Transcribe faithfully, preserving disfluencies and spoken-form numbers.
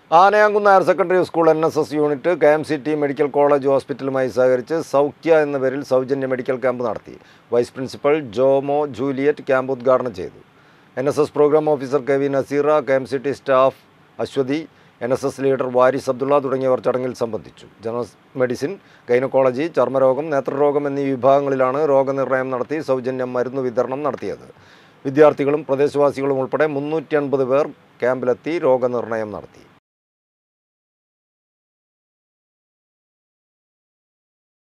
Anayamkunnu higher secondary school N S S unit K M C T medical college ഹോസ്പിറ്റലുമായി സഹകരിച്ച് സൗഖ്യ എന്ന പേരിൽ സൗജന്യ മെഡിക്കൽ ക്യാമ്പ് നടത്തി. Vice principal Jomo Juliet camp ഉദ്ഘാടനം ചെയ്തു. N S S program officer K V Naseera, K M C T staff Aswathi, N S S leader Waris Abdullah തുടങ്ങിയവർ ചടങ്ങിൽ സംബന്ധിച്ചു. ജനറൽ മെഡിസിൻ, ഗൈനക്കോളജി, ചർമ്മരോഗം, നേത്രരോഗം എന്നീ വിഭാഗങ്ങളിലാണ് രോഗനിർണയം നടത്തി സൗജന്യ മരുന്ന് വിതരണം നടത്തിയത്. വിദ്യാർത്ഥികളും പ്രദേശവാസികളും ഉൾപ്പെടെ മുന്നൂറ്റി അൻപത് പേർ ക്യാമ്പിലെത്തി രോഗനിർണയം നടത്തി.